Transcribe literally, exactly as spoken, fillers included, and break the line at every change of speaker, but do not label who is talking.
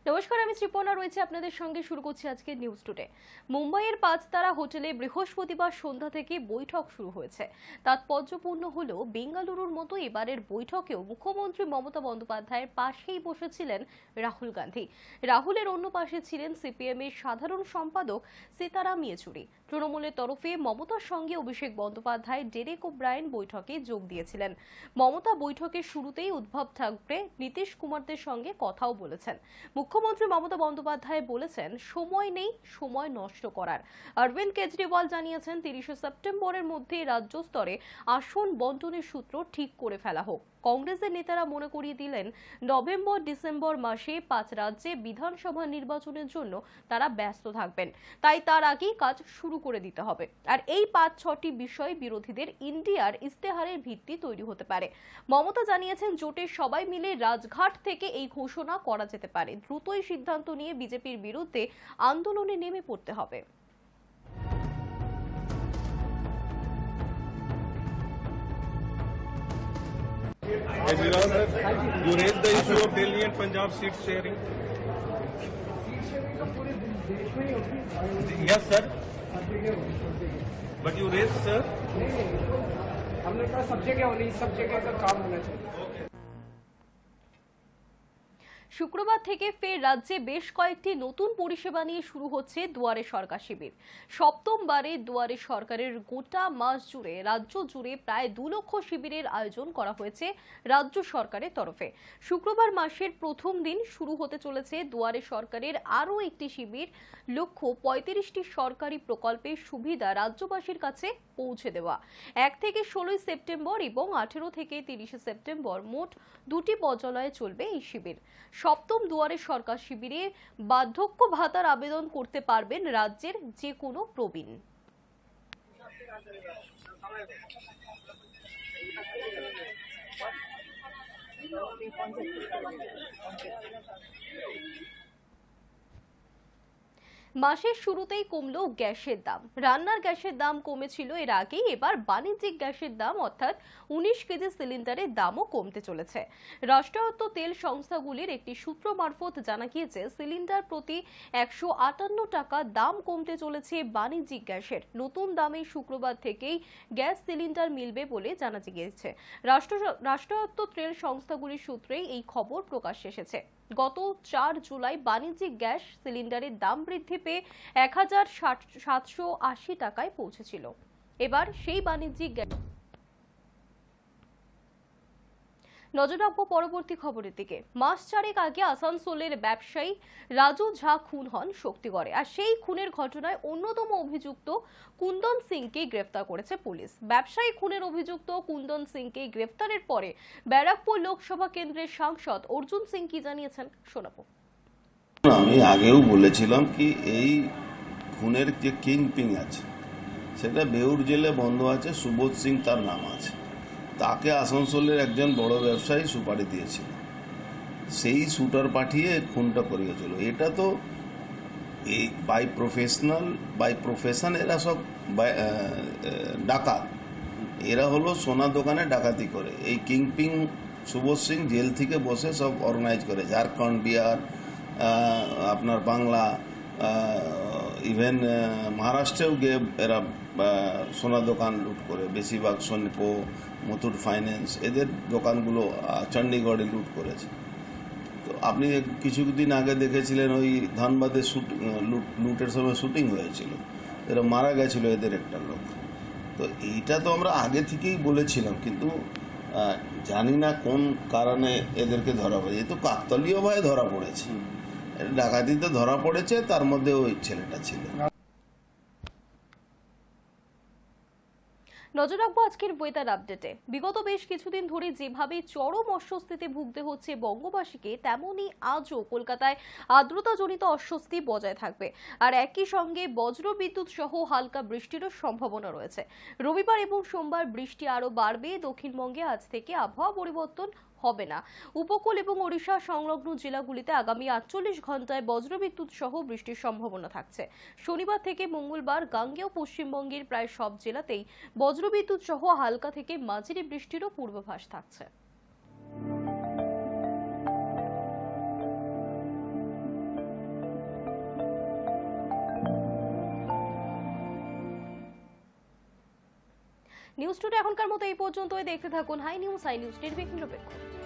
নমস্কার, আমি শ্রীপর্ণা রয়েছে আপনাদের সঙ্গে। শুরু করছি আজকে নিউজ টুডে। মুম্বাইয়ের পাঁচতারা হোটেলে বৃহস্পতিবার সন্ধ্যা থেকে বৈঠক শুরু হয়েছে। তাৎপর্যপূর্ণ হলো বেঙ্গালুরুর মতো এবারের বৈঠকেও মুখ্যমন্ত্রী মমতা বন্দ্যোপাধ্যায়ের পাশেই বসেছিলেন রাহুল গান্ধী। রাহুলের অন্য পাশে ছিলেন সিপিএম এর সাধারণ সম্পাদক সীতারাম ইয়েচুরি। তৃণমূলের তরফে মমতার সঙ্গে অভিষেক বন্দ্যোপাধ্যায়, ডেরেক ওব্রায়েন বৈঠকে যোগ দিয়েছিলেন। মমতা বৈঠকের শুরুতেই উদ্ধব ঠাকরে, নীতিশ কুমারদের সঙ্গে কথাও বলেছেন। মুখ্যমন্ত্রী মমতা বন্দ্যোপাধ্যায় বলেছেন, সময় নেই সময় নষ্ট করার। অরবিন্দ কেজরিওয়াল জানিয়েছেন, তিরিশে সেপ্টেম্বরের মধ্যে রাজ্য স্তরে আসন বন্টনের সূত্র ঠিক করে ফেলা হোক। কংগ্রেসের নেতারা মনে করিয়ে দিলেন, নভেম্বর ডিসেম্বর মাসে পাঁচ রাজ্যে বিধানসভা নির্বাচনের জন্য তারা ব্যস্ত থাকবেন, তাই তার আগেই কাজ শুরু করে দিতে হবে। আর এই পাঁচ ছটি বিষয় বিরোধীদের ইন্ডিয়ার ইস্তেহারের ভিত্তি তৈরি হতে পারে। মমতা জানিয়েছেন, জোটের সবাই মিলে রাজঘাট থেকে এই ঘোষণা করা যেতে পারে। দ্রুতই সিদ্ধান্ত নিয়ে বিজেপির বিরুদ্ধে আন্দোলনে নেমে পড়তে হবে।
You raised the issue of Delhi and Punjab seat sharing. Yes, sir. But you raised, sir.
हमने कहा सब जगह होनी, सब जगह का काम होना चाहिए।
শুক্রবার থেকে ফের রাজ্যে বেশ কয়েকটি নতুন পরিষেবা নিয়ে শুরু হচ্ছে দুয়ারে সরকার শিবির। সপ্তমবারে দুয়ারে সরকারের গোটা মাস জুড়ে রাজ্য জুড়ে প্রায় দু লক্ষ শিবিরের আয়োজন করা হয়েছে রাজ্য সরকারের তরফে। শুক্রবার মাসের প্রথম দিন শুরু হতে চলেছে দুয়ারে সরকারের আরও একটি শিবির। লক্ষ্য পঁয়ত্রিশটি সরকারি প্রকল্পের সুবিধা রাজ্যবাসীর কাছে পৌঁছে দেওয়া। এক থেকে ষোলোই সেপ্টেম্বর এবং আঠেরো থেকে তিরিশে সেপ্টেম্বর মোট দুটি পর্যায়ে চলবে এই শিবির। সপ্তম দুয়ারে সরকার শিবিরে বার্ধক্য ভাতার আবেদন করতে পারবেন রাজ্যের যে কোনো প্রবীণ। মাসের শুরুতেই কমলো গ্যাসের দাম। রান্নার গ্যাসের দাম কমেছিল এর আগেই, এবার বাণিজ্যিক গ্যাসের দাম অর্থাৎ উনিশ কেজি সিলিন্ডারের দামও কমতে চলেছে। রাষ্ট্রায়ত্ত তেল সংস্থাগুলির একটি সূত্র মারফত জানা গিয়েছে, সিলিন্ডার প্রতি একশো আটান্ন টাকা দাম কমতে চলেছে বাণিজ্যিক গ্যাসের। নতুন দামে শুক্রবার থেকেই গ্যাস সিলিন্ডার মিলবে বলে জানা গিয়েছে। রাষ্ট্র রাষ্ট্রায়ত্ত তেল সংস্থাগুলির সূত্রেই এই খবর প্রকাশ্যে এসেছে। গত চার জুলাই বাণিজ্যিক গ্যাস সিলিন্ডারের দাম বৃদ্ধি পেয়ে এক হাজার সাতশো আশি টাকায় পৌঁছেছিল। এবার সেই বাণিজ্যিক গ্যাস। নজর রাখবো পরবর্তী খবরের দিকে। মাস চারেক আগে আসানসোলের ব্যবসায়ী রাজু ঝা খুন হন শক্তিগড়ে। আর সেই খুনের ঘটনায় অন্যতম অভিযুক্ত কুন্দন সিংকে গ্রেফতার করেছে পুলিশ। ব্যবসায়ী খুনের অভিযুক্ত কুন্দন সিংকে গ্রেফতারের পরে ব্যারাকপুর লোকসভা কেন্দ্রের সাংসদ অর্জুন সিং কি জানিয়েছেন শোনাবো।
আমি আগেও বলেছিলাম কি এই খুনের যে কিং পিং আছে সেটা বেউর জেলে বন্ধ আছে, সুবোধ সিং তার নাম আছে। তাকে আসানসোলের একজন বড় ব্যবসায়ী সুপারি দিয়েছিল, সেই শুটার পাঠিয়ে খুনটা করিয়েছিল। এটা তো এই বাই প্রফেশনাল বাই প্রফেশন এরা সব ডাকাত, এরা হলো সোনা দোকানে ডাকাতি করে। এই কিংপিং সুবোধ সিং জেল থেকে বসে সব অর্গানাইজ করে। ঝাড়খণ্ড, বিহার, আপনার বাংলা, ইভেন মহারাষ্ট্রেও গিয়ে এরা সোনা দোকান লুট করে। বেশিরভাগ সোনপো, মুথুট ফাইন্যান্স, এদের দোকানগুলো চণ্ডীগড়ে লুট করেছে। তো আপনি কিছুদিন আগে দেখেছিলেন ওই ধানবাদে লুট লুটের সময় শুটিং হয়েছিল, এরা মারা গেছিল এদের একটা লোক। তো এইটা তো আমরা আগে থেকেই বলেছিলাম, কিন্তু জানি না কোন কারণে এদেরকে ধরা পড়েছে। এ তো কাকতালীয়ভাবে ধরা পড়েছে, ডাকাতিতে ধরা পড়েছে, তার মধ্যে ওই ছেলেটা ছিল।
নজর রাখবো আজকের ওয়েদার আপডেটে। বিগত বেশ কিছুদিন ধরে যেভাবে চরম অস্বস্তিতে ভুগতে হচ্ছে বঙ্গবাসীকে, তেমনি আজও কলকাতায় আর্দ্রতাজনিত অস্বস্তি বজায় থাকবে। আর একই সঙ্গে বজ্রবিদ্যুৎ সহ হালকা বৃষ্টিরও সম্ভাবনা রয়েছে। রবিবার এবং সোমবার বৃষ্টি আরও বাড়বে। দক্ষিণবঙ্গে আজ থেকে আবহাওয়া পরিবর্তন হবে না। উপকূল এবং ওড়িশা সংলগ্ন জেলাগুলিতে আগামী আটচল্লিশ ঘন্টায় বজ্রবিদ্যুৎ সহ বৃষ্টির সম্ভাবনা থাকছে। শনিবার থেকে মঙ্গলবার গাঙ্গেয় পশ্চিমবঙ্গের প্রায় সব জেলাতেই বজ্রবিদ্যুৎ সহ হালকা থেকে মাঝারি বৃষ্টিরও পূর্বাভাস থাকছে। নিউজ টুডে এখনকার মতো এই পর্যন্তই। দেখতে থাকুন হাই নিউজ, হাই নিউজ নির্বিঘ্ন নিরপেক্ষ।